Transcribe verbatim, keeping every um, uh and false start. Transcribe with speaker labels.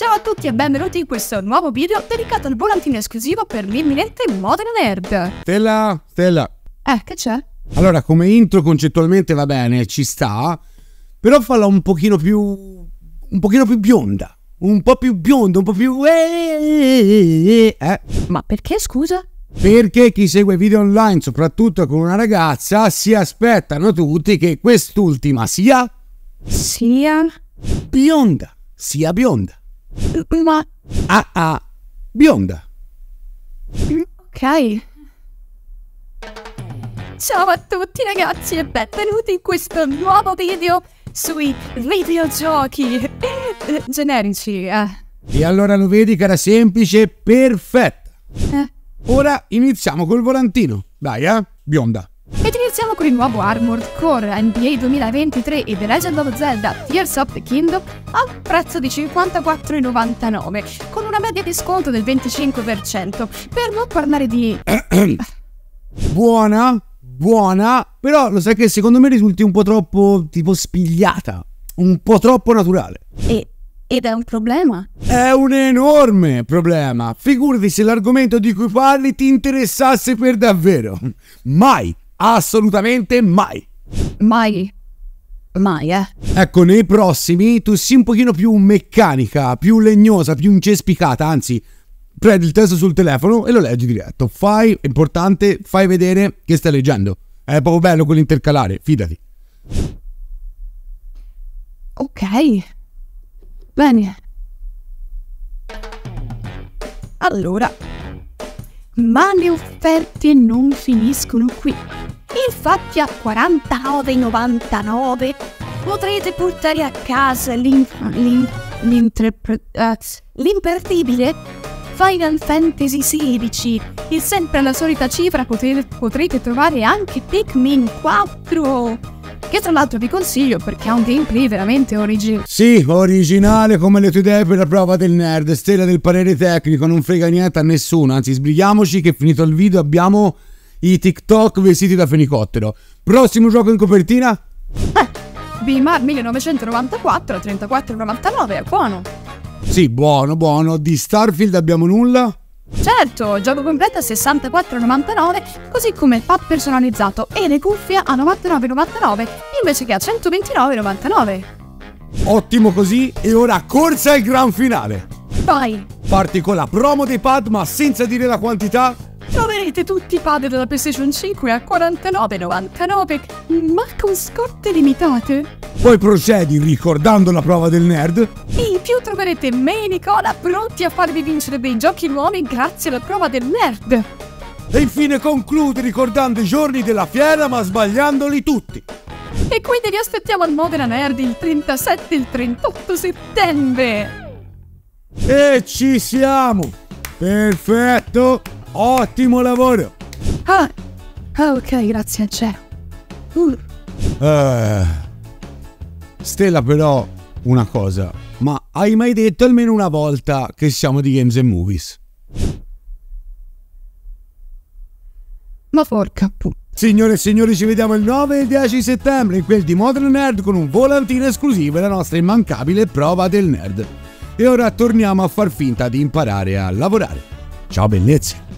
Speaker 1: Ciao a tutti e benvenuti in questo nuovo video dedicato al volantino esclusivo per l'imminente Modena Nerd.
Speaker 2: Stella, Stella.
Speaker 1: Eh, che c'è?
Speaker 2: Allora, come intro concettualmente va bene, ci sta, però falla un pochino più... un pochino più bionda. Un po' più bionda, un po' più... Eh?
Speaker 1: Ma perché, scusa?
Speaker 2: Perché chi segue video online, soprattutto con una ragazza, si aspettano tutti che quest'ultima sia...
Speaker 1: Sia...
Speaker 2: bionda. Sia bionda.
Speaker 1: Ma...
Speaker 2: Ah ah, bionda.
Speaker 1: Ok. Ciao a tutti ragazzi e benvenuti in questo nuovo video sui videogiochi eh, generici. Eh.
Speaker 2: E allora lo vedi che era semplice e perfetta.
Speaker 1: Eh.
Speaker 2: Ora iniziamo col volantino. Dai, eh, bionda.
Speaker 1: Ed iniziamo con il nuovo Armored Core N B A duemilaventitré e The Legend of Zelda Tears of the Kingdom al prezzo di cinquantaquattro e novantanove con una media di sconto del venticinque per cento, per non parlare di...
Speaker 2: Buona, buona, però lo sai che secondo me risulti un po' troppo tipo spigliata, un po' troppo naturale.
Speaker 1: E... ed è un problema?
Speaker 2: È un enorme problema. Figurati se l'argomento di cui parli ti interessasse per davvero. Mai, assolutamente mai.
Speaker 1: Mai. Mai, eh. Ecco,
Speaker 2: nei prossimi tu sii un pochino più meccanica, più legnosa, più incespicata, anzi, prendi il testo sul telefono e lo leggi diretto. Fai, è importante, fai vedere che stai leggendo. È proprio bello quell'intercalare, fidati.
Speaker 1: Ok. Bene. Allora, ma le offerte non finiscono qui. Infatti a quarantanove e novantanove potrete portare a casa l'imperdibile Final Fantasy sedici e sempre alla solita cifra potrete, potrete trovare anche Pikmin quattro, che tra l'altro vi consiglio perché ha un gameplay veramente originale.
Speaker 2: Sì, originale come le tue idee per la prova del nerd. Stella del parere tecnico, non frega niente a nessuno, anzi sbrighiamoci che finito il video abbiamo i TikTok vestiti da fenicottero. Prossimo gioco in copertina?
Speaker 1: Eh, Bimar millenovecentonovantaquattro a trentaquattro e novantanove, è buono.
Speaker 2: Sì, buono, buono. Di Starfield abbiamo nulla?
Speaker 1: Certo, gioco completo a sessantaquattro e novantanove, così come il pad personalizzato e le cuffie a novantanove e novantanove invece che a centoventinove e novantanove.
Speaker 2: Ottimo così, e ora corsa al gran finale.
Speaker 1: Vai!
Speaker 2: Parti con la promo dei pad, ma senza dire la quantità.
Speaker 1: Troverete tutti i pad della PlayStation cinque a quarantanove e novantanove, ma con scorte limitate.
Speaker 2: Poi procedi ricordando la prova del nerd.
Speaker 1: E in più troverete me e Nicola pronti a farvi vincere dei giochi nuovi grazie alla prova del nerd.
Speaker 2: E infine conclude ricordando i giorni della fiera ma sbagliandoli tutti.
Speaker 1: E quindi vi aspettiamo al Modena Nerd il trentasette e il trentotto settembre.
Speaker 2: E ci siamo. Perfetto. Ottimo lavoro.
Speaker 1: Ah, ah ok, grazie al cielo. Uh.
Speaker 2: Uh, Stella, però una cosa, ma hai mai detto almeno una volta che siamo di Games and Movies?
Speaker 1: Ma porca pu...
Speaker 2: Signore e signori, ci vediamo il nove e il dieci settembre in quel di Modena Nerd con un volantino esclusivo e la nostra immancabile prova del nerd. E ora torniamo a far finta di imparare a lavorare. Ciao bellezze.